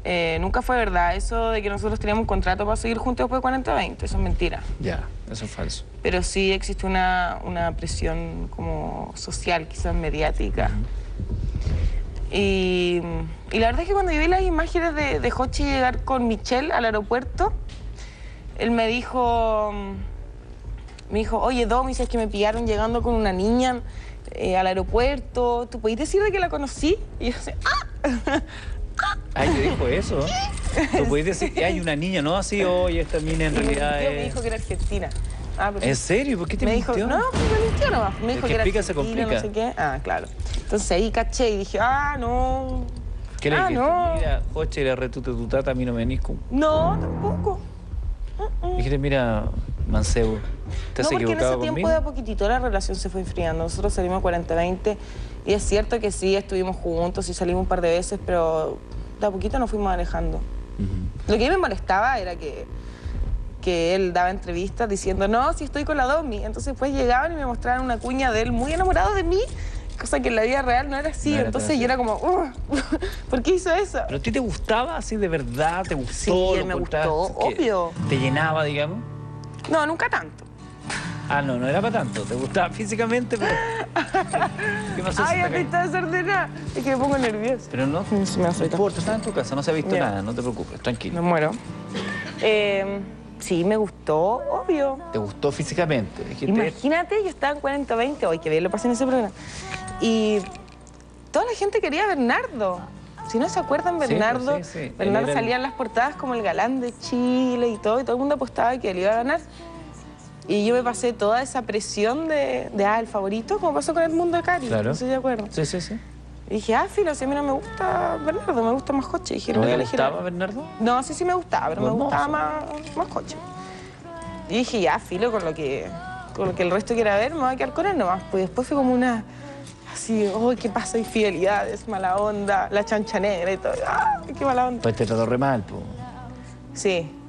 Nunca fue verdad eso de que nosotros teníamos un contrato para seguir juntos después de 40-20, eso es mentira. Ya, eso es falso. Pero sí existe una presión como social, quizás mediática. Y la verdad es que cuando yo vi las imágenes de Hochi llegar con Michelle al aeropuerto, él me dijo, oye, Domi, es que me pillaron llegando con una niña al aeropuerto, ¿tú podés decir de que la conocí? Y yo así, ¡ah! Ay, te dijo eso. Tú podés decir que hay una niña, ¿no? Así, oye, esta niña en realidad Me dijo que era argentina. ¿En serio? ¿Por qué te mintió? Dijo, no, me mintió nomás. Me dijo que era explica, argentina, no sé qué. Ah, claro. Entonces ahí caché y dije, no. ¿Qué le dijiste? No. Mira, Hochi, era retute tu tata, a mí no me venís con... No, tampoco. Dijiste, mira, mancebo, ¿te has equivocado conmigo? No, porque en ese tiempo de a poquitito la relación se fue enfriando. Nosotros salimos 40-20 y es cierto que sí, estuvimos juntos y salimos un par de veces, pero de a poquito nos fuimos alejando. Lo que a mí me molestaba era que él daba entrevistas diciendo, no, si estoy con la Domi. Entonces después llegaban y me mostraban una cuña de él muy enamorado de mí, cosa que en la vida real no era así. No era entonces yo era como, ¿por qué hizo eso? ¿Pero a ti te gustaba así de verdad? ¿Te gustó? Sí, me gustó, obvio. ¿Te llenaba, digamos? No, nunca tanto. Ah, no era para tanto. ¿Te gustaba físicamente? Pero... ¿Qué pasó? Ay, a pinta desordenada. Es que me pongo nerviosa. Pero no, no importa, estás en tu casa, no se ha visto nada, no te preocupes, tranquilo. Me muero. Sí, me gustó, obvio. ¿Te gustó físicamente? Imagínate, yo estaba en 40-20, hoy que bien lo pasé en ese programa. Y toda la gente quería a Bernardo. Si no se acuerdan, Bernardo, sí. Bernardo salía en las portadas como el galán de Chile y todo el mundo apostaba que él iba a ganar. Y yo me pasé toda esa presión de el favorito, como pasó con el mundo de Cari. Claro. No sé si de acuerdo. Sí. Y dije, filo, si a mí no me gusta Bernardo, me gusta más Hochi. ¿No te gustaba Bernardo? No, sí me gustaba, pero me gustaba más Hochi. Y dije, ya, filo, con lo que el resto quiera ver, me voy a quedar con él nomás. Pues después fue como una, así, ¿qué pasa? Infidelidades, mala onda, la chancha negra y todo. ¡Ah, qué mala onda! Pues te trató re mal, po. Sí.